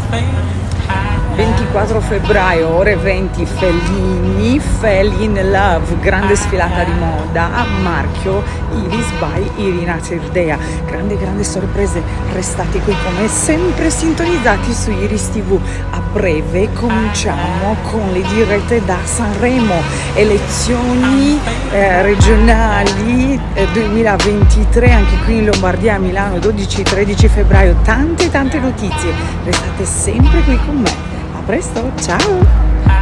24 febbraio, ore 20, Fellini, Fell in Love, grande sfilata di moda a marchio Iris by Irina Cerdea. Grande sorprese, restate qui come sempre sintonizzati su Iris TV. A breve cominciamo con le dirette da Sanremo, elezioni regionali 2023 anche qui in Lombardia, a Milano, 12-13 febbraio, tante notizie, restate sempre qui con me. A presto, ciao!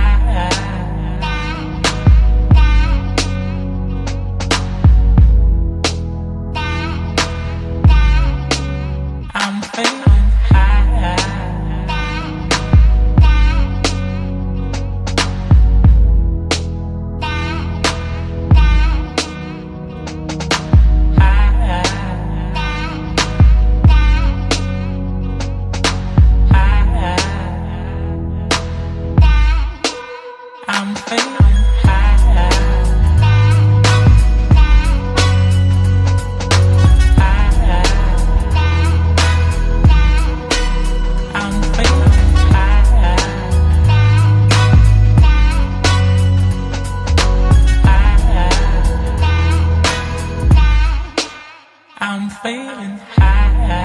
I'm feeling high.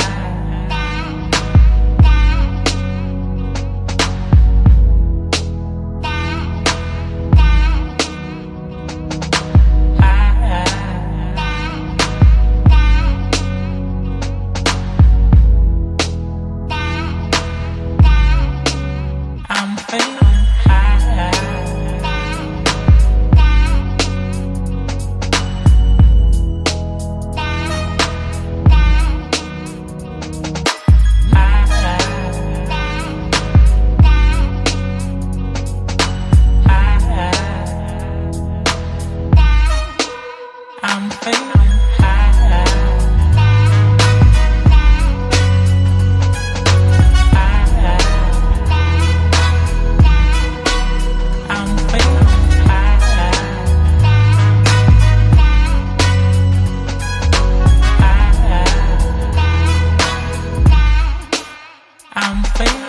I'm feeling high. I'm feeling high. I'm feeling high. I'm feeling